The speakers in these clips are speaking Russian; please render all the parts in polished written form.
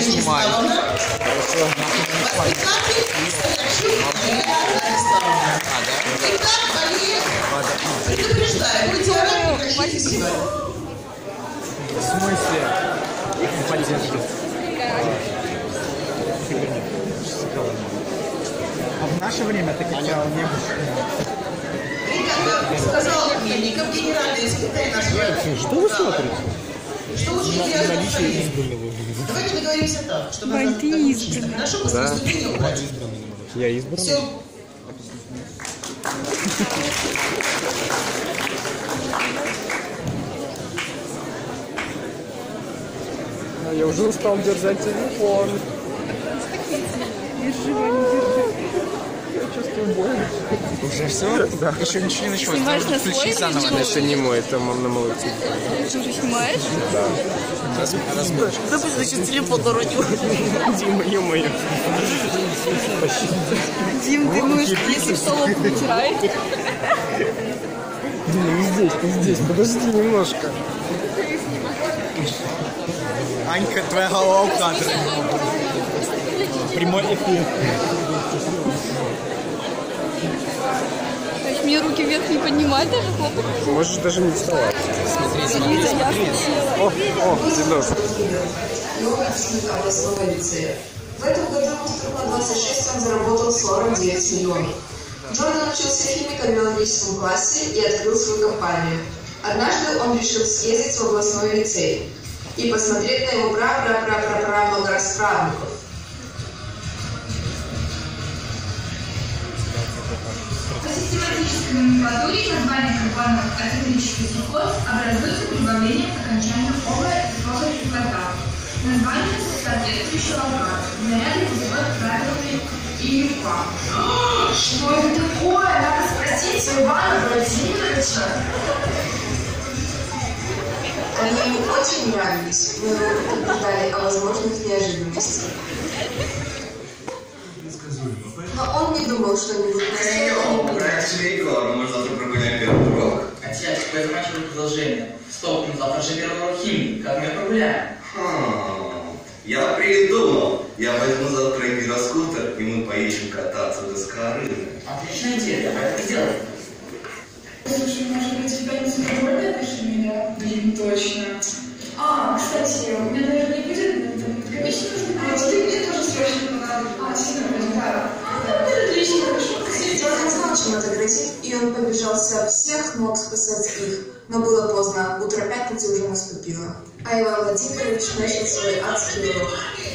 снимаю. В смысле? А в наше время таких правил не было. Сказал Мельников, генеральный секретарь нашего. Что вы смотрите? Что очень интересно. Давайте договоримся так, чтобы хорошо поступили удачи. Я избранный. Все. Я уже устал держать телефон. Держи, Ваня, держи. Я чувствую боль. Уже все? Да. Еще ничего не началось. Снимаешь на Включи свой заново. видео? Это не мой, это на мой телефон. Ты уже снимаешь? Да. Да пусть сейчас телефон уронил. Дима, ё-моё. Дим, ты мышь, если столом вытираешь. Дима, ты здесь, подожди немножко. Анька, твоя голова в кадре. Прямой эфир. То есть мне руки вверх не поднимать даже, хлопать? Можешь даже не вставать. Лиза, я включила. О, Дидос. Новый выпускник областного лицея. В этом году ему стукнуло 26, он заработал 49 миллионов. Джордан учился химии в биологическом классе и открыл свою компанию. Однажды он решил съездить в областной лицей и посмотреть на его много расправников. По систематической номенклатуре название карбонов ацетилический сухоз образуется прибавлением к окончанию ова и слова кислота. Название соответствующего алкана. Заряды называют правилами ИЮКа. Что это такое? Надо спросить у Ивана Владимировича. Они ему очень нравились, мы его предупреждали о возможных неожиданностях. Но он не думал, что они будут настолько... Раньше великого, мы завтра прогуляем первый урок. Отец, какое заманчивое предложение. Стоп, ну завтра же первый урок химии. Как мы прогуляем? Я придумал. Я возьму завтра гироскутер, и мы поедем кататься до Скорыны. Отличная идея, давай так и сделаем. Слушай, может быть, у тебя не супербольное отношение, да? Блин, точно. Кстати, у меня, наверное, не будет комиссии нужно. Ты мне тоже срочно надо. Действительно, да. Отлично, хорошо. Джордан знал, чем это грозит, и он побежал со всех ног спасать их. Но было поздно, утро пятницы уже наступило. А Иван Владимирович начал свой адский урок.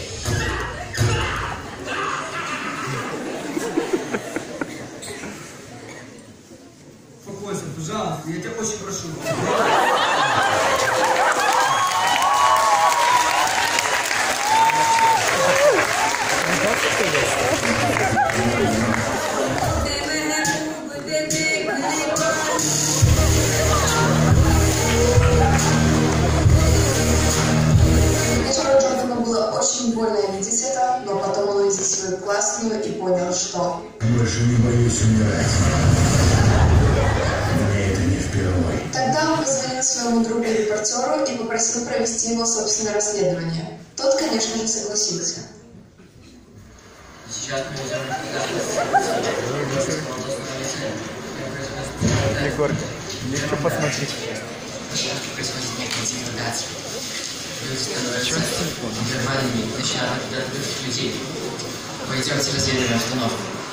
Успокойся, пожалуйста, я тебя очень прошу. Сначала Джордану было очень больно видеть это, но потом он увидел свою классную и понял, что... Больше не боюсь умирать. Мне это не впервой. Тогда он позвонил своему другу-репортеру и попросил провести его собственное расследование. Тот, конечно же, согласился. Сейчас мы идем Егорка, есть что посмотреть? происходит некая интимидация. Люди становятся нормальными, начинают наблюдать других людей. Пойдемте разведаем обстановку.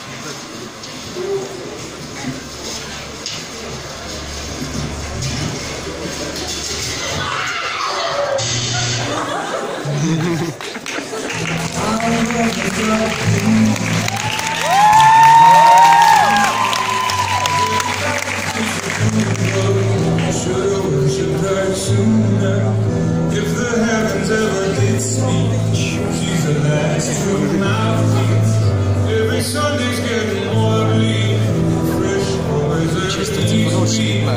Чисто типа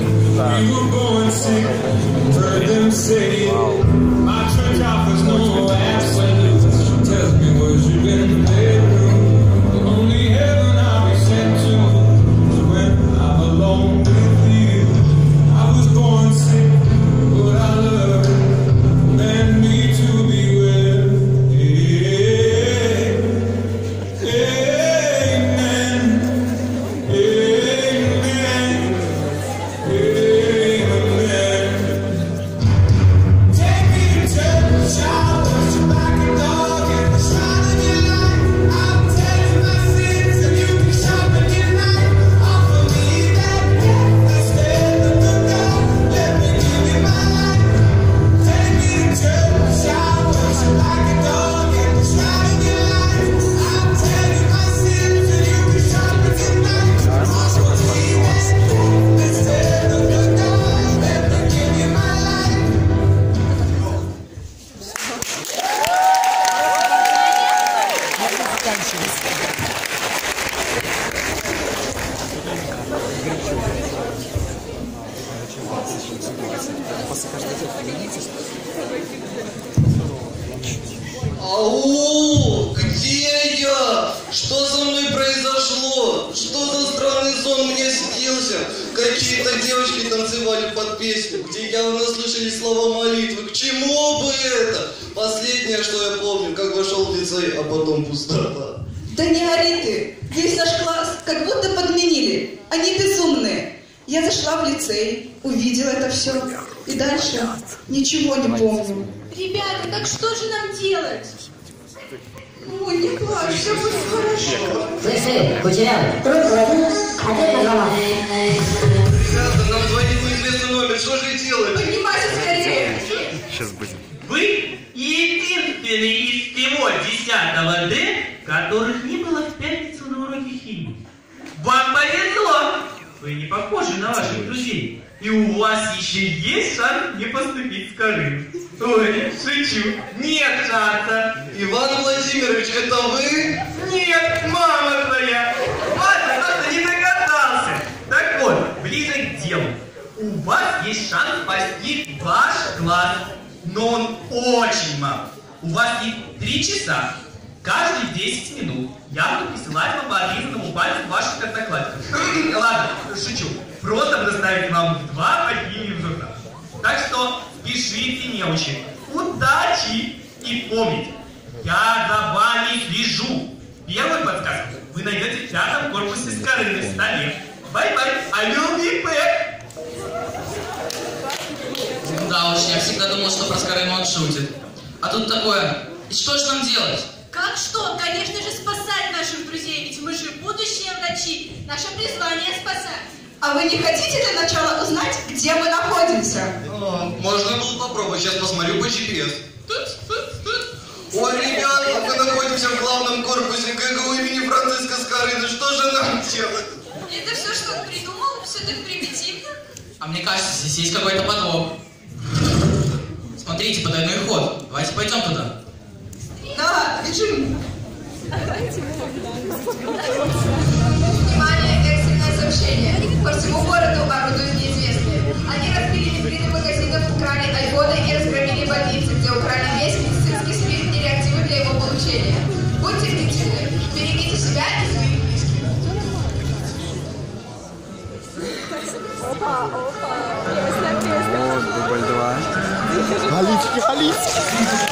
Ау! Где я? Что со мной произошло? Что за странный сон мне снился? Какие-то девочки танцевали под песню, где явно слышались слова молитвы. К чему бы это? Последнее, что я помню, как вошел в лицей, а потом пустота. Да не ори ты. Весь наш класс как будто подменили. Они безумные. Я зашла в лицей, увидела это все. И дальше ничего не помню. Ребята, так что же нам делать? Ой, не плачь, все будет хорошо. Слышь, кучерявый, трубку возьми, ответь на звонок. Ребята, нам звонит неизвестный номер, что же делать? Поднимайся скорее. Сейчас будет. Вы единственный из всего 10 Д, которых не было в пятницу на уроке химии. Вам повезло! Вы не похожи на ваших друзей. И у вас еще есть шанс не поступить в Скорыну. Ой, шучу. Нет шанса. Иван Владимирович, это вы? Нет, мама твоя. Ладно, просто не догадался. Так вот, ближе к делу. У вас есть шанс спасти ваш класс. Но он очень мал. У вас есть 3 часа. Каждые 10 минут я буду присылать вам по отрезанному пальцу ваших одноклассников. Ладно, шучу. Просто предоставить вам 2 подъемных в журнал. Так что пишите, неучи. Удачи! И помните, я за вами слежу. Первую подсказку вы найдете в 5-м корпусе Скорыны в столе. Бай-бай, I will be back. Да уж, я всегда думал, что про Скорыну он шутит. А тут такое, и что же нам делать? Как что? Конечно же, спасать наших друзей, ведь мы же будущие врачи. Наше призвание спасать. А вы не хотите для начала узнать, где мы находимся? Можно было попробовать, сейчас посмотрю по GPS. Ой, ребята, мы находимся в главном корпусе ГГУ имени Франциска Скорыны. Что же нам делать? Это все, что он придумал? Все так примитивно? А мне кажется, здесь есть какой-то подвох. Смотрите, потайной ход. Давайте пойдем туда. Да, бежим. Внимание, экстренное сообщение. По всему городу орудуют неизвестные. Они разбили витрины магазинов, украли айфоны и разгромили больницы, где украли весь медицинский спирт и реактивы для его получения. Будьте бдительны, берегите себя и своих близких. О, дубль 2. Галицкий, Галицкий.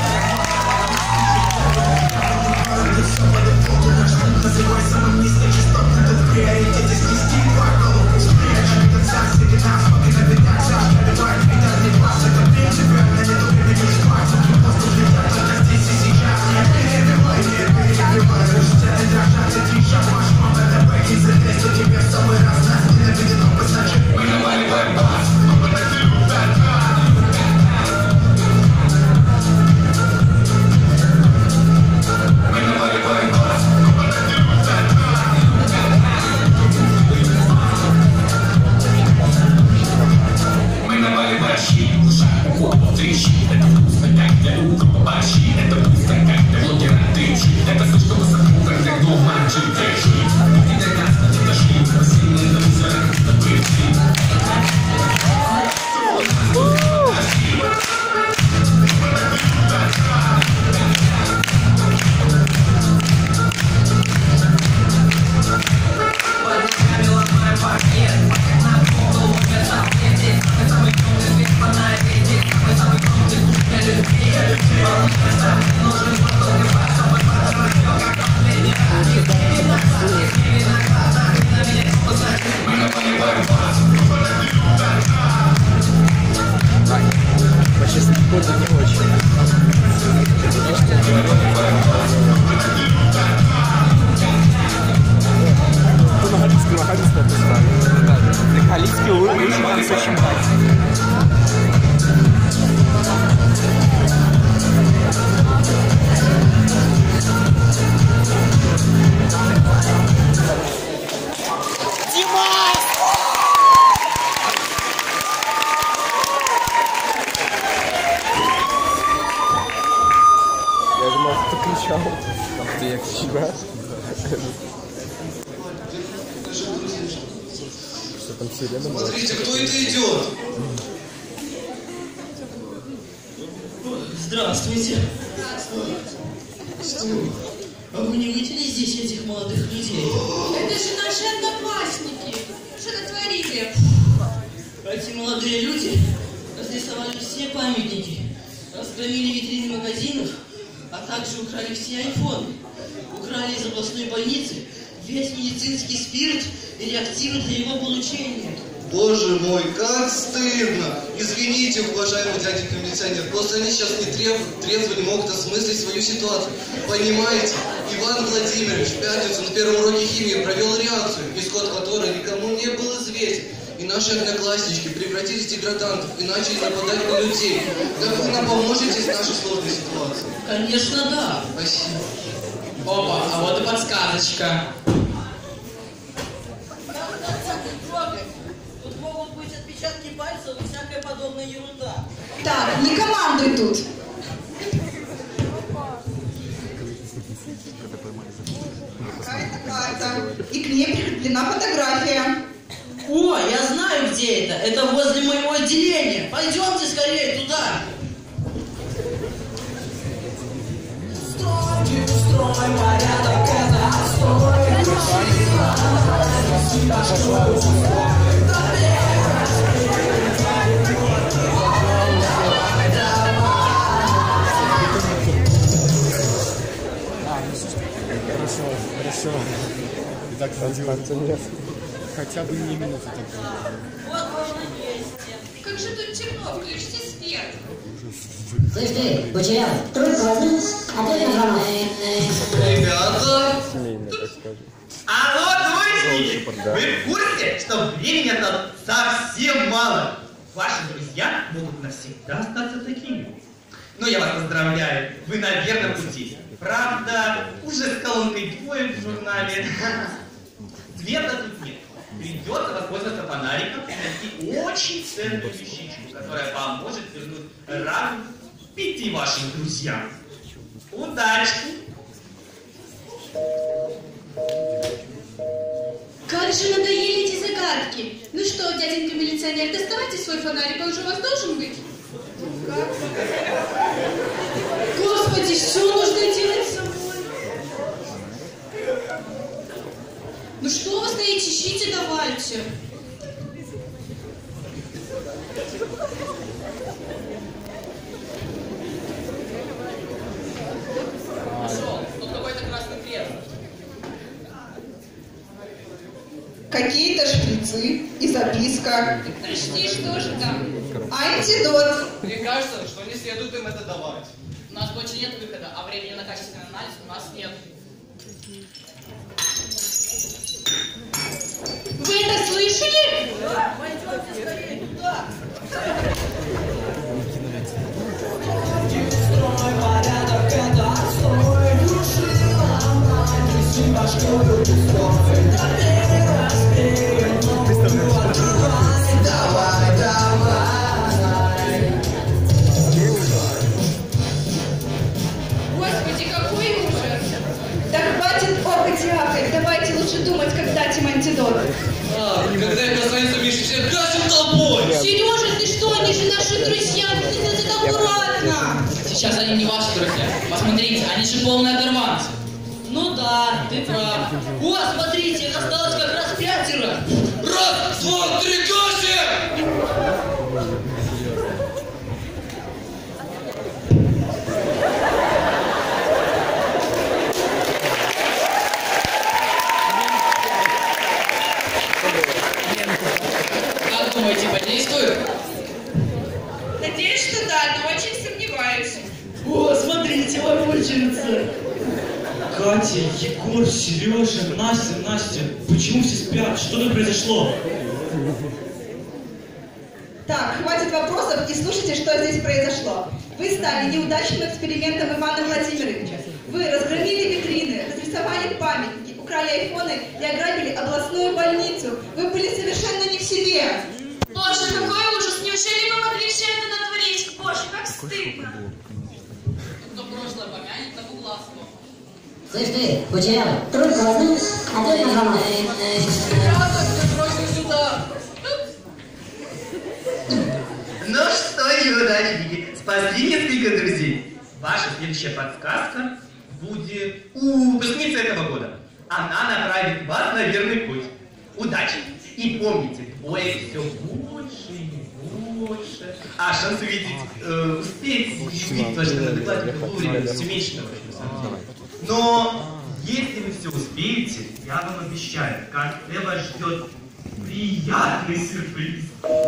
Называй самым низкочастотным, тут в приоритете снести кварталу. Спрячь этот сад среди нас, пока наверняк заживает. Это не класс, это принципиально, нету времени спать. Воздух летят только здесь и сейчас. Не перебивай, рождены дрожат и трещат. Ваш мама, это бэки, залезть у тебя в самый раз. Нас ненавидит, но значит мы наваливаем бас. Мы наваливаем бас. Мы наваливаем щит, ушах, укол, трещит. Это вкусно, как для лука, побачи. Это вкусно, как для блогера, трещит. Это все, что высоко, как для дома, держи. Не для нас, не дошли, сильные друзья, это прийти. По честному коду не очень. Кто на Галицкий поставил? На Галицкий лучше, надо очень брать. Я думал, кто кричал. Ах ты, я кричу, да? Что там сирена была? Смотрите, кто это идет? Здравствуйте. Что? А вы не видели здесь этих молодых людей? Это же наши одноклассники. Что натворили? Эти молодые люди разрисовали все памятники, разгромили витрины магазинов, а также украли все айфоны. Украли из областной больницы весь медицинский спирт и реактивы для его получения. Боже мой, как стыдно! Извините, уважаемый дяденька милиционер, просто они сейчас трезво не могут осмыслить свою ситуацию. Понимаете, Иван Владимирович в пятницу на первом уроке химии провел реакцию, исход которой никому не был известен. И наши однокласснички превратились в деградантов и начали нападать на людей. Как вы нам поможете с нашей сложной ситуацией? Конечно, да. Спасибо. Опа, а вот и подсказочка. Тут могут быть отпечатки пальцев и всякая подобная ерунда. Так, не командуй тут. Какая-то карта. И к ней прикреплена фотография. О, я знаю, где это. Это возле моего отделения. Пойдемте скорее туда. Строй порядок, это отстой. Хорошо. Итак, нет. Хотя бы не минуту тогда. Вот можно есть. Как же тут темно, включите свет. Слышь ты, потерял. Трубку возьми, ответь на звонок. Ребята! Алло, двоечники! Вы в курсе, что времени это совсем мало? Ваши друзья могут навсегда остаться такими. Ну, я вас поздравляю, вы на верном пути. Правда, уже с колонкой двоек в журнале. Света тут нет. Придется воспользоваться фонариком и найти очень ценную вещичку, которая поможет вернуть разум 5 вашим друзьям. Удачи! Как же надоели эти загадки. Ну что, дяденька милиционер, доставайте свой фонарик, он же у вас должен быть. Господи, что нужно делать с собой? Ну что вы стоите, ищите, давайте. Нашел, тут какой-то красный крест. Какие-то шприцы и записка. Прочти, что же там? Антидот. Мне кажется, что не следует им это давать. У нас больше нет выхода, а времени на качественный анализ у нас нет. Вы это слышали? Да, пойдемте скорее туда. Строй порядок, это отстой. Души ломай, тряси башкою пустой. Давай, разбей, новую открывай. Давай, давай. Господи, какой ужас! Да хватит охоть и ахать. Давайте лучше думать, как дать им антидот. Когда я касается Миши, все гасим толпой! Сережа, ты что? Они же наши друзья! Ты это аккуратно! Сейчас они не ваши друзья. Посмотрите, они же полные оторванцы. Ну да, ты прав. О, смотрите, их осталось как раз 5. Раз, два, три, гасим! Как думаете, подействует? Надеюсь, что да, но очень сомневаюсь. О, смотрите, лапульчица. Катя, Егор, Сережа, Настя, почему все спят? Что тут произошло? Так, хватит вопросов и слушайте, что здесь произошло. Вы стали неудачным экспериментом Ивана Владимировича. Вы разгромили витрины, разрисовали памятники, украли айфоны и ограбили областную больницу. Вы были совершенно не в себе. Боже, какой ужас! Неужели вы могли все это натворить? Боже, как стыдно! Кто прошлое помянет, тому глазку. Слышь ты, потерял. Трубку возьми, ответь на звонок. Ребята, ты бросил сюда. Ну что, неудачники, спасли несколько друзей. Ваша следующая подсказка будет у выпускницы этого года. Она направит вас на верный путь. Удачи! И помните, двое все больше и больше. А шанс успеть увидеть то, что надо вовремя, все меньше. Но если вы все успеете, я вам обещаю, в конце вас ждет приятный сюрприз.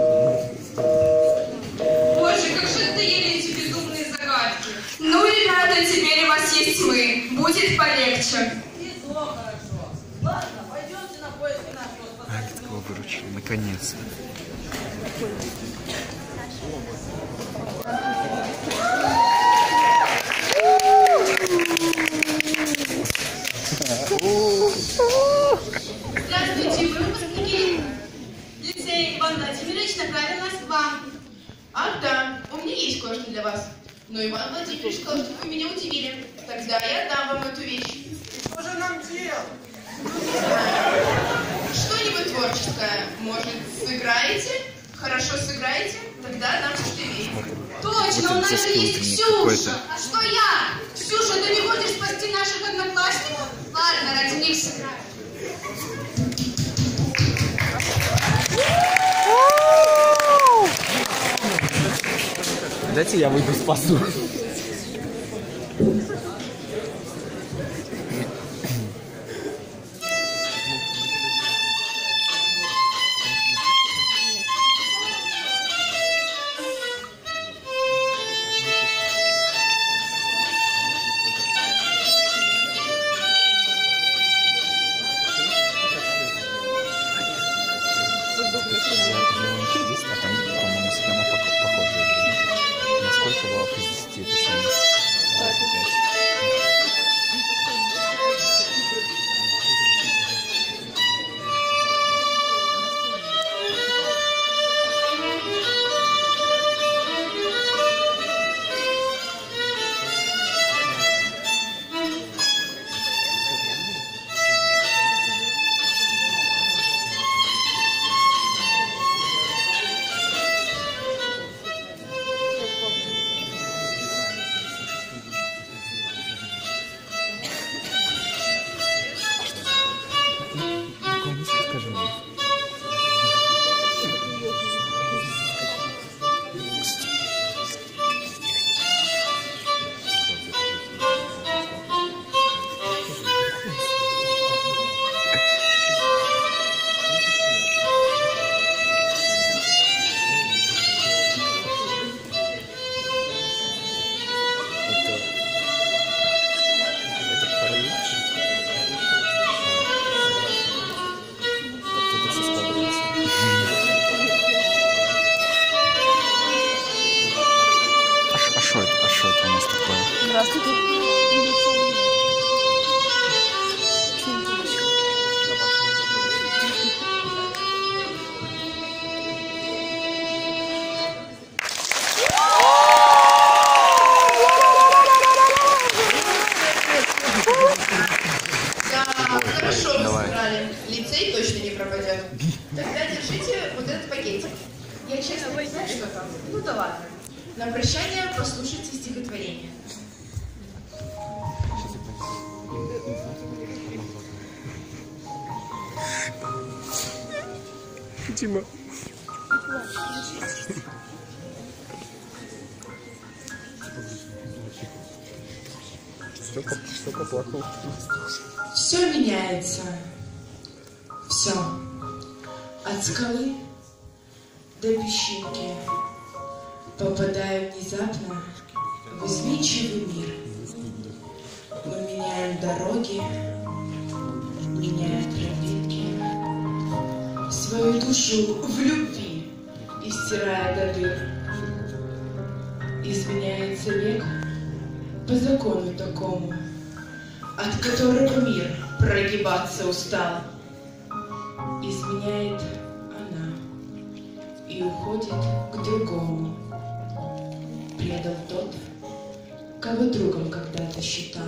Боже, как же надоели эти безумные загадки. Ну, ребята, теперь у вас есть мы. Будет полегче. И то хорошо. Ладно, пойдемте на поиски нашего спасателя. Алицкого выручили, наконец-то. Здравствуйте, вы выпускники лицея. Иван Владимирович направил нас к вам. Ах да, у меня есть кое-что для вас. Но Иван Владимирович сказал, что вы меня удивили. Тогда я дам вам эту вещь. Что же нам делать? Что-нибудь творческое. Может, сыграете? Хорошо сыграете? Тогда дам вещь. Точно, у нас же есть Ксюша. А что я? Ксюша, ты не хочешь спасти наших одноклассников? Ладно, ради них сыграю. Дайте я выйду спасу. А там, по-моему, схема похожая. Насколько баллов из 10 это 75? А что это у нас такое? Здравствуйте. Хорошо вы сыграли. Лицей точно не пропадет. Тогда держите вот этот пакетик. Я честно не знаю, что там. Ну да ладно. На прощание послушайте стихотворение. Дима. Что поплакал? Все меняется. Все. От скалы до песчинки. Попадаю внезапно в изменчивый мир. Мы меняем дороги, меняем тропинки, свою душу в любви истирая до дыр. Изменяется век по закону такому, от которого мир прогибаться устал. Изменяет она и уходит к другому. Предал тот, кого другом когда-то считал.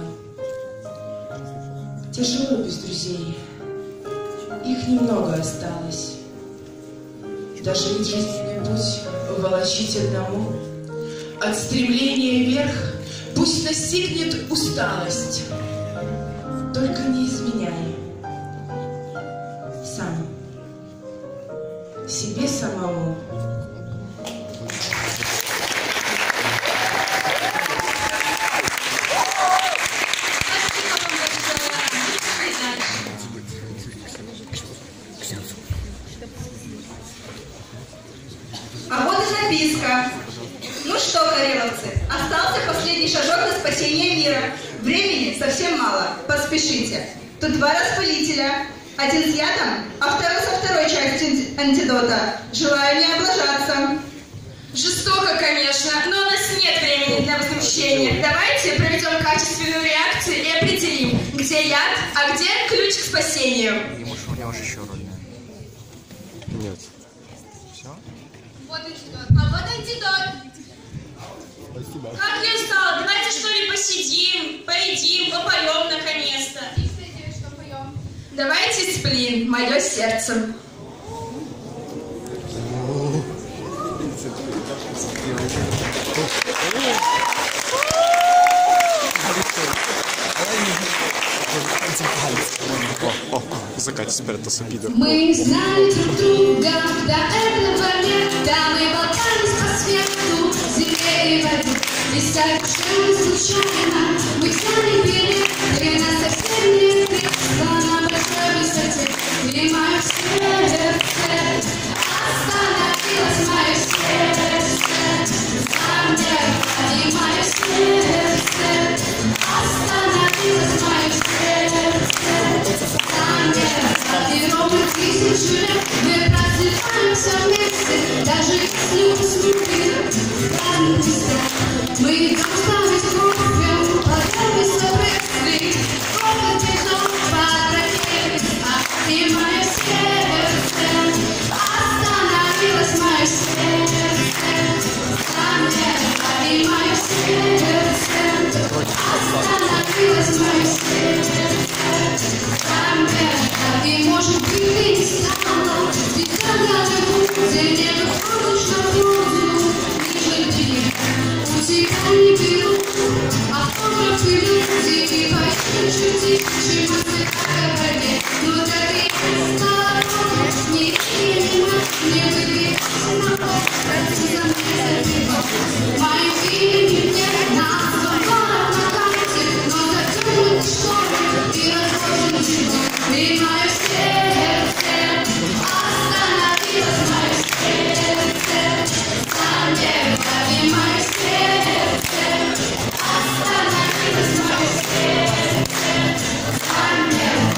Тяжело без друзей, их немного осталось. Даже жизненный путь волочить одному От стремления вверх пусть настигнет усталость. Только не изменяй сам себе самому. А вот и записка. Ну что, кареловцы, остался последний шажок на спасение мира. Времени совсем мало, поспешите. Тут два распылителя. Один с ядом, а второй со второй частью антидота. Желаю не облажаться. Жестоко, конечно, но у нас нет времени для возмущения. Давайте проведем качественную реакцию и определим, где яд, а где ключ к спасению. У него еще роль. Нет. Все? Вот антидот. А вот антидот. Спасибо. Как я устала, давайте что ли посидим, поедим, попоем наконец-то. И кстати, что поем? Давайте сплин, мое сердце. Закатить спиртоса пидор. Мы знали друг друга до этого лета, мы болтались по свету, земле и воде. И совершенно случайно мы взяли билеты на соседнее кресло на большой высоте. И мое сердце остановилось, мое сердце замерло, и мое сердце остановилось, мое сердце замерло. И ровно 1000 лет мы просыпаемся вместе, даже если уснули в разных местах. Мы идем ставить кофе, подробиться вряд-ли, кофе бежал под ракетой, и мое сердце остановилось, мое сердце замерло, и мое сердце остановилось, мое сердце замерло. И может быть ты не стала, ведь когда ты будешь, не выходишь на воду, ниже меня. У тебя не берут автографы люди, и поешь тише, мысли как оборвет. Но так и есть наоборот, не видимо, не выдвигайся на бок, прости за мне забивал. Мое имя нет на город на карте, но затянут шторы и разложен диван. И мое сердце остановилось, мое сердце замерло, и мое сердце остановилось, мое сердце замерло.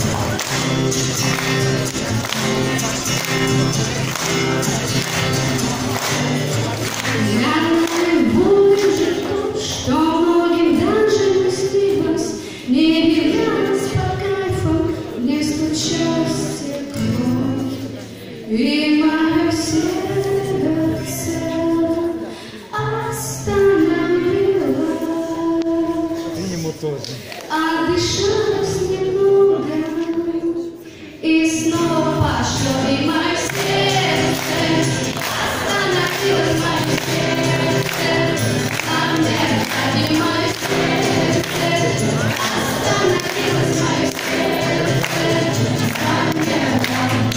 Я буду, что многим даже не снилось, не являлось по кайфу, не стучалось стекло, и мое сердце остановилось, а дышалось немного, и снова пошло, и мое сердце остановилось, мое сердце замерло, и мое сердце остановилось, мое сердце замерло.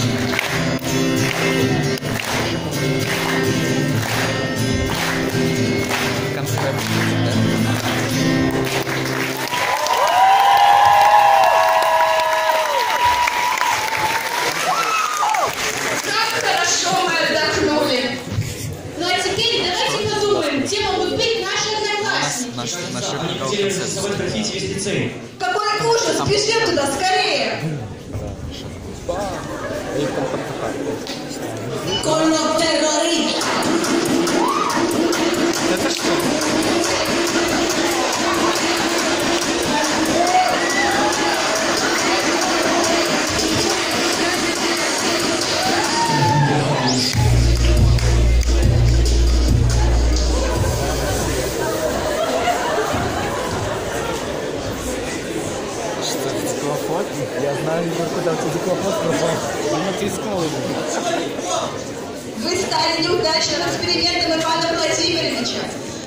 Как хорошо мы отдохнули. Ну а теперь давайте подумаем, где могут быть наши одноклассники. С собой тратить весь лицей. Какой ужас! Бежим туда, скорее! Con los terroristas. Это что? Я знаю, куда ты диклофон пропал. Я ты искал его. Вы стали неудачным экспериментом Ивана Владимировича.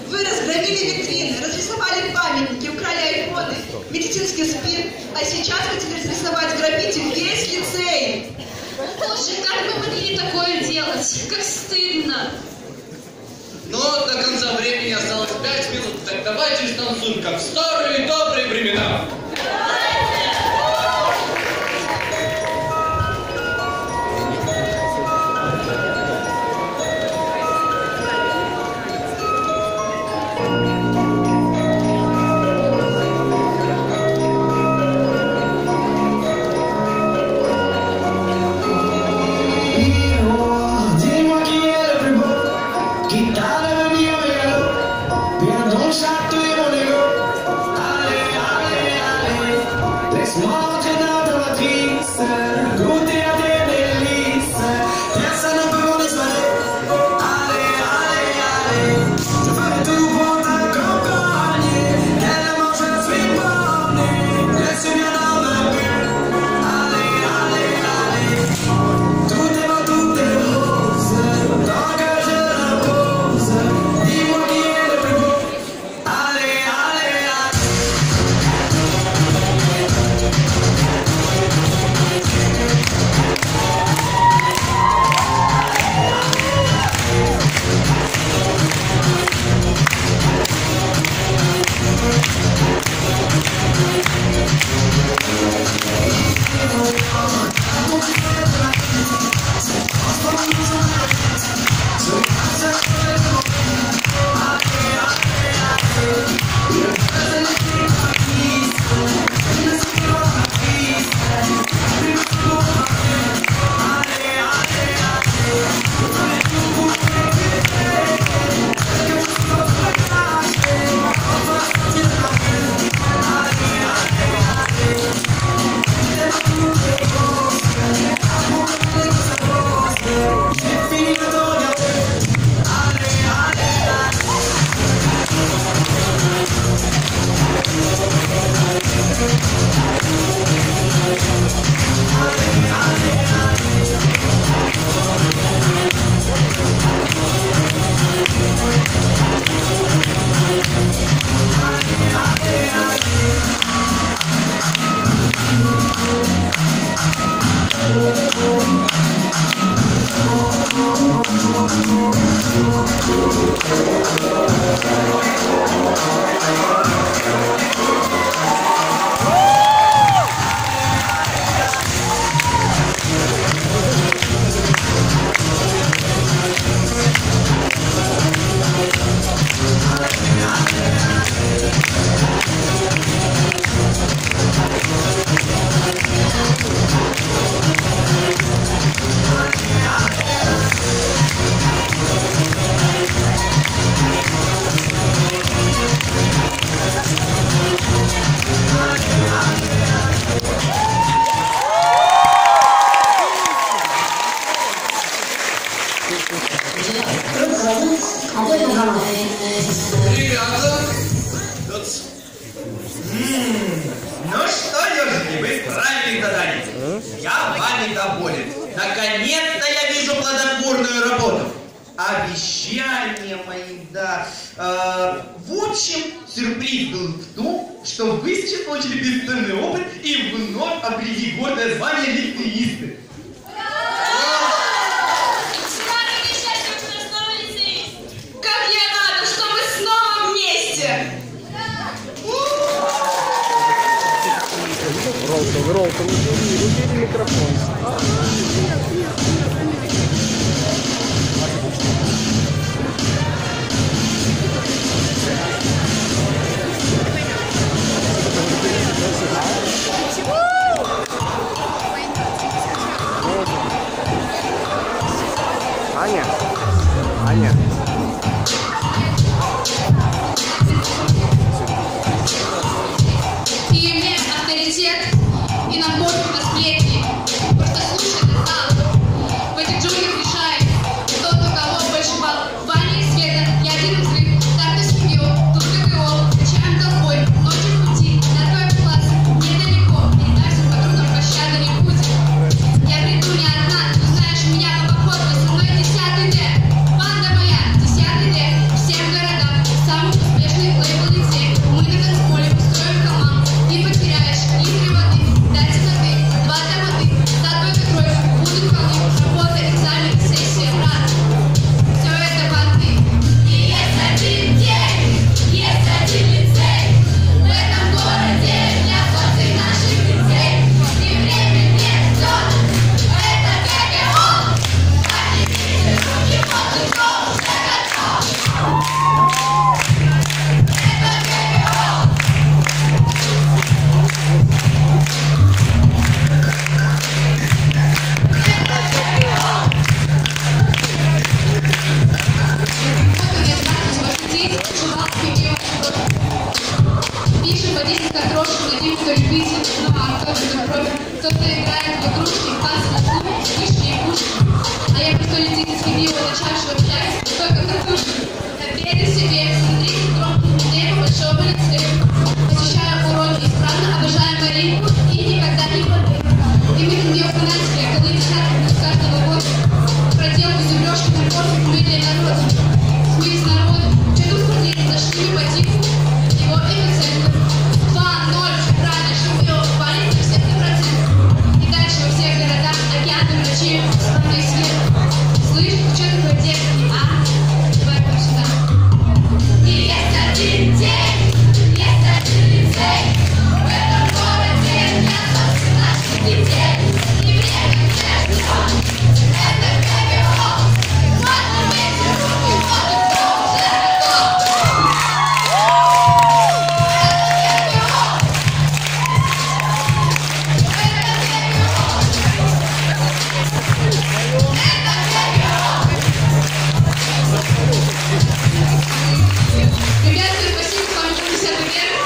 разгромили витрины, разрисовали памятники, украли айфоны, медицинский спирт, а сейчас хотели разрисовать граффити весь лицей. Боже, как вы могли такое делать? Как стыдно. Но до конца времени осталось 5 минут, так давайте станцуем, как в старые добрые времена. Ребята, ну что, ежики, вы правильно задали. Я вами доволен. Наконец-то я вижу плодотворную работу. Обещания мои, да. В общем, сюрприз был в том, что вы сейчас получили бесценный опыт и вновь обрели гордое звание лицеисты. Как я рада, что мы снова вместе! Ролтон, убери микрофон. Аня, Аня. И имеет авторитет и нам можно сплетни. Просто слушай, ездит как трошка на день, кто любитель, ну а кто же кровь, кто-то играет в игрушки, танцы, вышки и пушки. А я просто летительский мило начавший общаться, только картушки. Верьте себе, смотрите громким небо большого лицея. Посещаю уроки исправно, обожаю Маринку и никогда не болею. И мы ее фанатики, около десятков с каждого года. Проделки зубрежки на корпус мы для народа. Смесь народа, что-то в квартире зашли по типу. Его эпицентр 2-0, ранее шумел, валит на всех на процент. И дальше во всех городах океаны врачей, славный свет. Слышь, что такое техники, а? Давай потом сюда. И есть один день, есть один лицей. В этом городе нет наших детей. И время всех ждет. Это КГО. Поднимите руки, вот кто уже готов. Ребята, спасибо, с вами 50 вверх.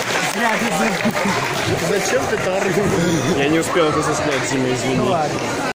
Зачем ты тару? Я не успел это заснять, Дима, извини.